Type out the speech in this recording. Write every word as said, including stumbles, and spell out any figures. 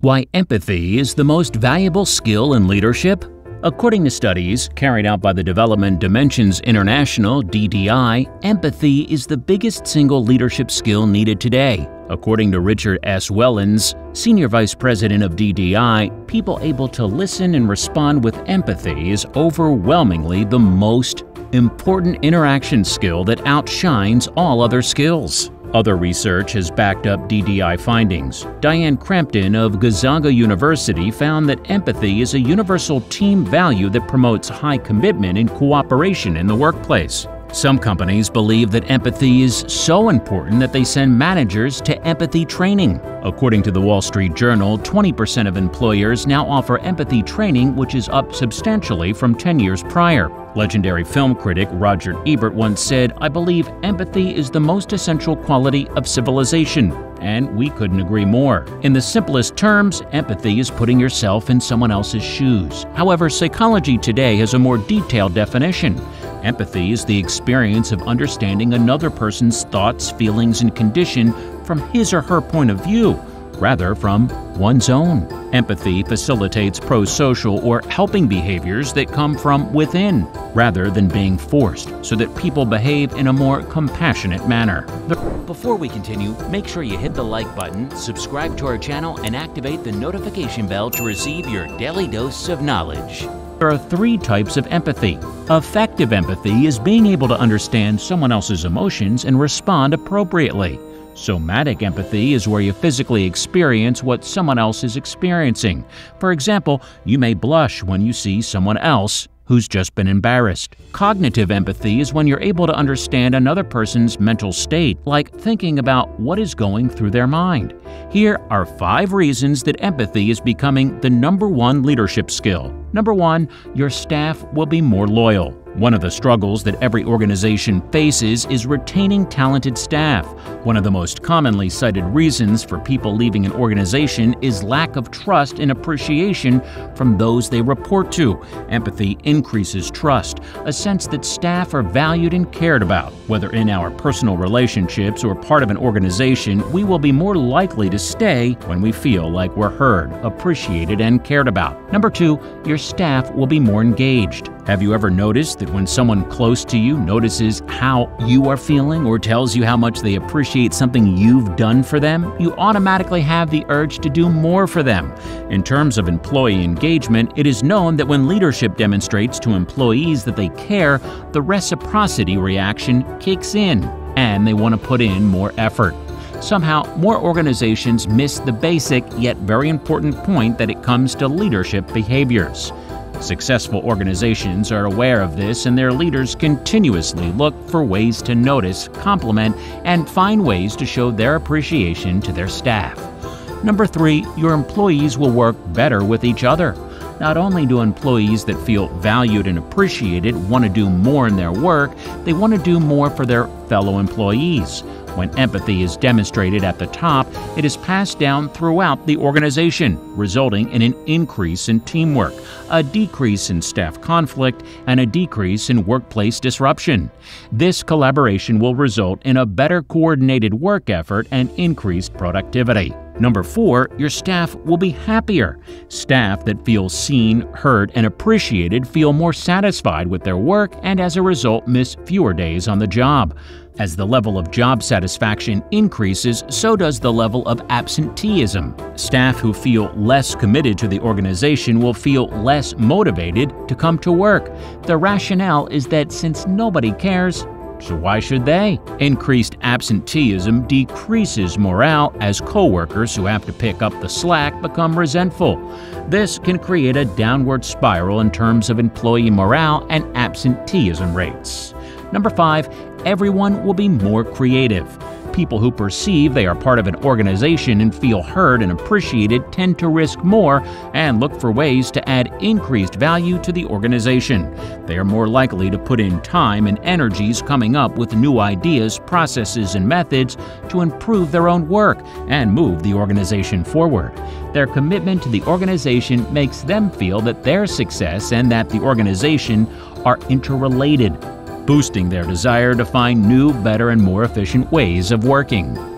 Why empathy is the most valuable skill in leadership? According to studies carried out by the Development Dimensions International (D D I), empathy is the biggest single leadership skill needed today. According to Richard S. Wellins, Senior Vice President of D D I, people able to listen and respond with empathy is overwhelmingly the most important interaction skill that outshines all other skills. Other research has backed up D D I findings. Dianne Crampton of Gonzaga University found that empathy is a universal team value that promotes high commitment and cooperation in the workplace. Some companies believe that empathy is so important that they send managers to empathy training. According to the Wall Street Journal, twenty percent of employers now offer empathy training, which is up substantially from ten years prior. Legendary film critic Roger Ebert once said, "I believe empathy is the most essential quality of civilization." And we couldn't agree more. In the simplest terms, empathy is putting yourself in someone else's shoes. However, psychology today has a more detailed definition. Empathy is the experience of understanding another person's thoughts, feelings, and condition from his or her point of view, rather from one's own. Empathy facilitates pro-social or helping behaviors that come from within, rather than being forced, so that people behave in a more compassionate manner. Before we continue, make sure you hit the like button, subscribe to our channel, and activate the notification bell to receive your daily dose of knowledge. There are three types of empathy. Effective empathy is being able to understand someone else's emotions and respond appropriately. Somatic empathy is where you physically experience what someone else is experiencing. For example, you may blush when you see someone else who's just been embarrassed. Cognitive empathy is when you're able to understand another person's mental state, like thinking about what is going through their mind. Here are five reasons that empathy is becoming the number one leadership skill. Number one, your staff will be more loyal. One of the struggles that every organization faces is retaining talented staff. One of the most commonly cited reasons for people leaving an organization is lack of trust and appreciation from those they report to. Empathy increases trust, a sense that staff are valued and cared about. Whether in our personal relationships or part of an organization, we will be more likely to stay when we feel like we're heard, appreciated, and cared about. Number two, your staff will be more engaged. Have you ever noticed that when someone close to you notices how you are feeling or tells you how much they appreciate something you've done for them, you automatically have the urge to do more for them? In terms of employee engagement, it is known that when leadership demonstrates to employees that they care, the reciprocity reaction kicks in, and they want to put in more effort. Somehow, more organizations miss the basic yet very important point that it comes to leadership behaviors. Successful organizations are aware of this, and their leaders continuously look for ways to notice, compliment, and find ways to show their appreciation to their staff. Number three, your employees will work better with each other. Not only do employees that feel valued and appreciated want to do more in their work, they want to do more for their fellow employees. When empathy is demonstrated at the top, it is passed down throughout the organization, resulting in an increase in teamwork, a decrease in staff conflict, and a decrease in workplace disruption. This collaboration will result in a better coordinated work effort and increased productivity. Number four, your staff will be happier. Staff that feel seen, heard, and appreciated feel more satisfied with their work and as a result miss fewer days on the job. As the level of job satisfaction increases, so does the level of absenteeism. Staff who feel less committed to the organization will feel less motivated to come to work. The rationale is that since nobody cares, so why should they? Increased absenteeism decreases morale as coworkers who have to pick up the slack become resentful. This can create a downward spiral in terms of employee morale and absenteeism rates. Number five, everyone will be more creative. People who perceive they are part of an organization and feel heard and appreciated tend to risk more and look for ways to add increased value to the organization. They are more likely to put in time and energies coming up with new ideas, processes, and methods to improve their own work and move the organization forward. Their commitment to the organization makes them feel that their success and that the organization are interrelated, boosting their desire to find new, better, and more efficient ways of working.